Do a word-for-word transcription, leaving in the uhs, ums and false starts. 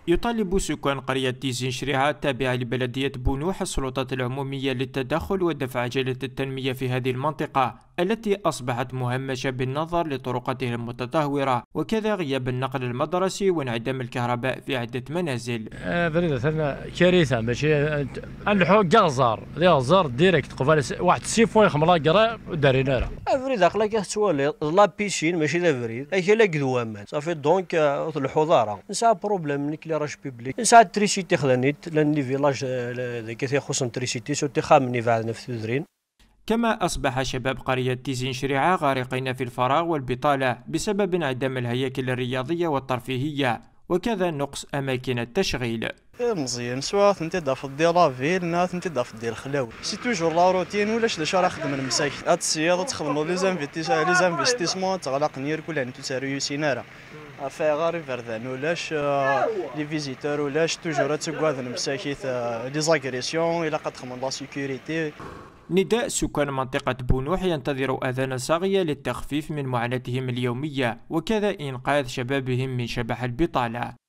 يطالب سكان قرية تيزين شريعة التابعة لبلدية بونوح السلطات العمومية للتدخل ودفع عجلة التنمية في هذه المنطقة التي أصبحت مهمشة بالنظر لطرقاتها المتدهورة، وكذا غياب النقل المدرسي وانعدام الكهرباء في عدة منازل. فريدة كارثة ماشي نلحو كازار غزار ديريكت قبل واحد سيفون خمرا قرا دارينا راه فريدة قلاك توالي لا بيشين ماشي لا فريد اي لا قدوامان صافي دونك الحضاره نسى بروبليم ليكليراج بيبليك نسى تريسيتي خلانيت لاني فيلاج ذاك تيخص تريسيتي سو تخامني فعلنا في ثذرين. كما أصبح شباب قرية تيزين شريعة غارقين في الفراغ والبطالة بسبب انعدام الهياكل الرياضية والترفيهية وكذا نقص أماكن التشغيل. مزيان سواء تنتي في الديال لافيل نا تنتي في الديال الخلاوي سي توجور لا روتين ولاش داش راه خدم المساكن هاد السياده تخدموا لي زانفيستيسمون لي زانفيستيسمون تغلق نير كل ان تساريوسينا راه فيها غير فردان ولاش لي فيزيتور ولاش توجور تسكواد المساكن لي زاغريسيون الا قد خمم لا سيكوريتي. نداء سكان منطقة بونوح ينتظر آذان صاغية للتخفيف من معاناتهم اليومية وكذا إنقاذ شبابهم من شبح البطالة.